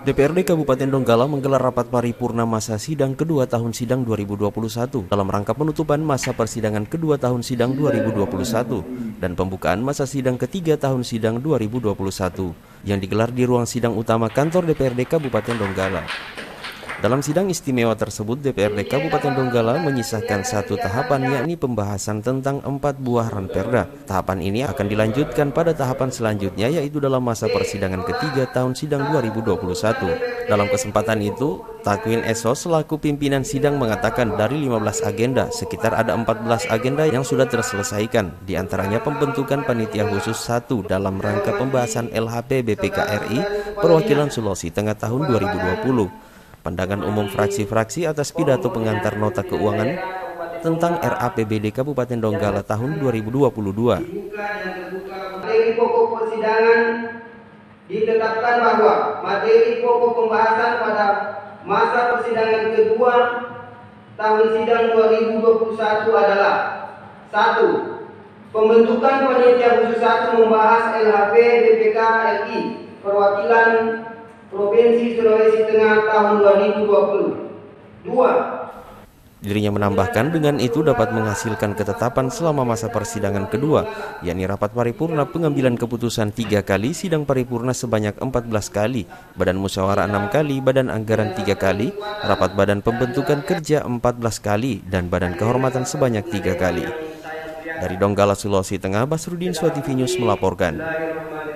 DPRD Kabupaten Donggala menggelar rapat paripurna masa sidang kedua tahun sidang 2021 dalam rangka penutupan masa persidangan kedua tahun sidang 2021 dan pembukaan masa sidang ketiga tahun sidang 2021 yang digelar di ruang sidang utama kantor DPRD Kabupaten Donggala. Dalam sidang istimewa tersebut, DPRD Kabupaten Donggala menyisahkan satu tahapan, yakni pembahasan tentang 4 buah ranperda. Tahapan ini akan dilanjutkan pada tahapan selanjutnya, yaitu dalam masa persidangan ketiga tahun sidang 2021. Dalam kesempatan itu, Takwin Esos selaku pimpinan sidang mengatakan dari 15 agenda, sekitar ada 14 agenda yang sudah terselesaikan, diantaranya pembentukan panitia khusus 1 dalam rangka pembahasan LHP BPK RI perwakilan Sulawesi Tengah tahun 2020. Pandangan umum fraksi-fraksi atas pidato pengantar nota keuangan tentang RAPBD Kabupaten Donggala tahun 2022. Materi pokok persidangan ditetapkan bahwa materi pokok pembahasan pada masa persidangan kedua tahun sidang 2021 adalah 1. Pembentukan panitia khusus 1 membahas LHP BPK RI perwakilan Provinsi Sulawesi Tengah tahun 2020. 2. Dirinya menambahkan dengan itu dapat menghasilkan ketetapan selama masa persidangan kedua, yakni rapat paripurna pengambilan keputusan 3 kali, sidang paripurna sebanyak 14 kali, badan musyawarah 6 kali, badan anggaran 3 kali, rapat badan pembentukan kerja 14 kali, dan badan kehormatan sebanyak 3 kali. Dari Donggala, Sulawesi Tengah, Basrudin, Sua TV News melaporkan.